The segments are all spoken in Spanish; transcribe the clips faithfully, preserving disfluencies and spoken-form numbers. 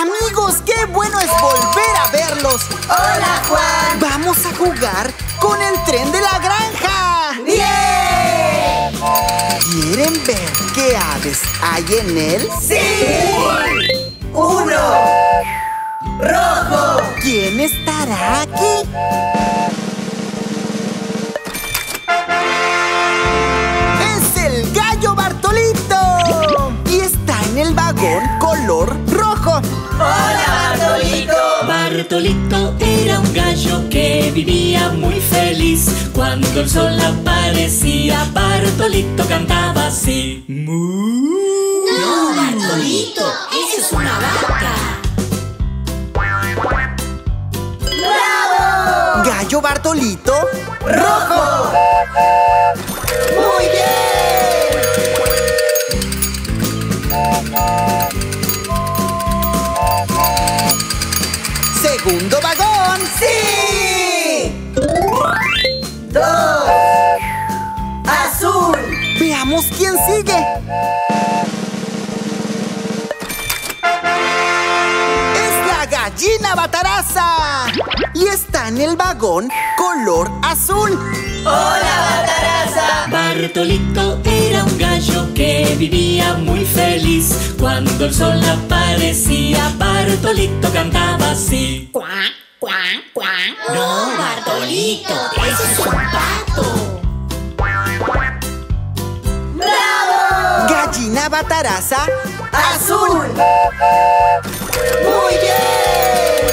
Amigos, qué bueno es volver a verlos. Hola, Juan. Vamos a jugar con el tren de la granja. ¡Bien! ¿Quieren ver qué aves hay en él? ¡Sí! ¡Uno! ¡Rojo! ¿Quién estará aquí? ¡Es el gallo Bartolito! Y está en el vagón color rojo. ¡Hola, Bartolito! Bartolito era un gallo que vivía muy feliz. Cuando el sol aparecía, Bartolito cantaba así. ¡Mu! ¡No, Bartolito! ¡Esa es una vaca! ¡Bravo! Gallo Bartolito rojo. ¡Muy bien! Segundo vagón. ¡Sí! Dos. Azul. Veamos quién sigue. Es la gallina Bataraza. Y está en el vagón color azul. ¡Hola, Bataraza! Bartolito era un gallo que vivía muy feliz. Cuando el sol aparecía, Bartolito cantaba así. ¡Cuac, cuac, cuac! ¡No, Bartolito! ¡Ese es un pato! ¡Bravo! Gallina Bataraza ¡Azul! ¡Muy bien!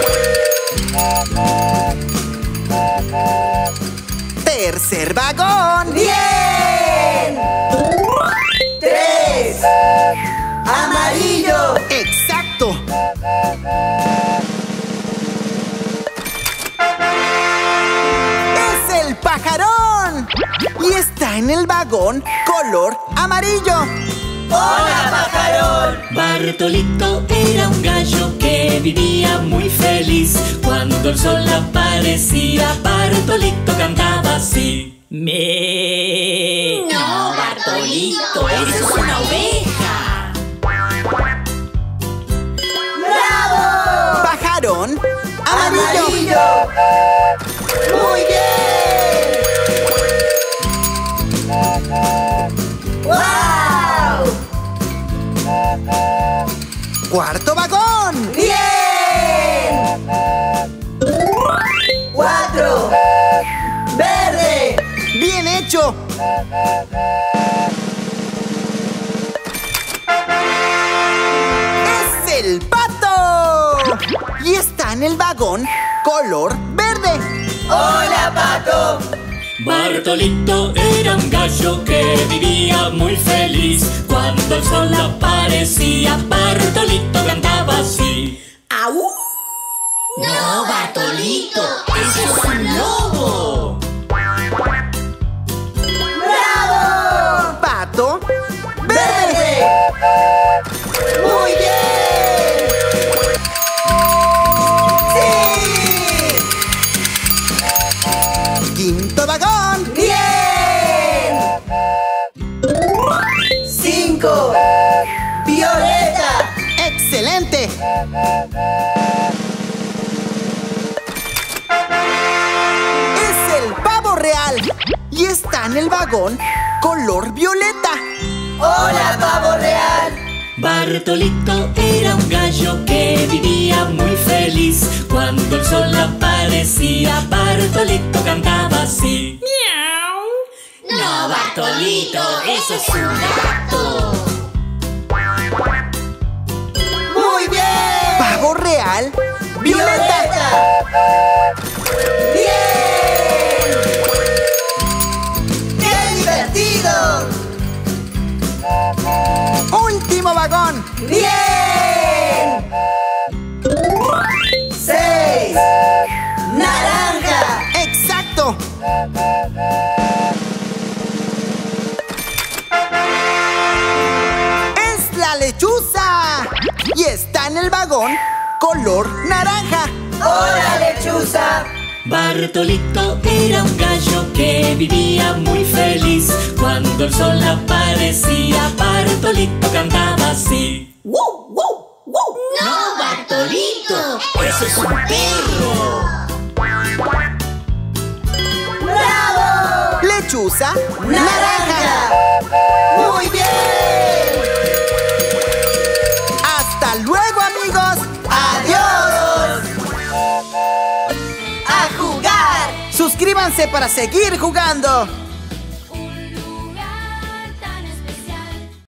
tercer vagón. ¡Bien! ¡Tres! ¡Amarillo! ¡Exacto! ¡Es el pajarón! Y está en el vagón color amarillo. ¡Hola, pajarón! Bartolito era un gallo que vivía muy feliz. Cuando el sol aparecía, Bartolito cantaba así. ¡Me! ¡No, Bartolito! ¡Eso es una oveja! ¡Bravo! Pajarón amarillo. ¡Amarillo! ¡Muy bien! ¡Wow! Cuarto vagón. ¡Bien! ¡Cuatro! ¡Verde! ¡Bien hecho! ¡Es el pato! Y está en el vagón color verde. ¡Hola, pato! Bartolito era un gallo que vivía muy feliz. Cuando el sol aparecía, Bartolito cantaba así. ¡Au! ¡No, Bartolito! ¡Ese es un lobo! ¡Bravo! Pato verde. ¡Verde! ¡Muy bien! ¡Sí! Quinto vagón. ¡Bien! ¡Cinco! ¡Violeta! ¡Excelente! Es el pavo real. Y está en el vagón color violeta. ¡Hola, pavo real! Bartolito era un gallo que vivía muy feliz. Cuando el sol aparecía, Bartolito cantaba así. ¡Miau! ¡No, Bartolito! ¡Eso es un gato! ¡Muy bien! Pavo real violeta. ¡Bien! ¡Qué divertido! Último vagón. ¡Bien! ¡Seis! ¡Naranja! ¡Exacto! ¡Es la lechuza! Y está en el vagón color naranja. ¡Hola, lechuza! Bartolito era un gallo que vivía muy feliz. Cuando el sol aparecía, Bartolito cantaba así. ¡Wow, wow, wow! ¡No, Bartolito, ese es un perro. ¡Bravo! Lechuza naranja. ¡Muy bien! ¡Hasta luego, amigos! ¡Adiós! ¡A jugar! Suscríbanse para seguir jugando.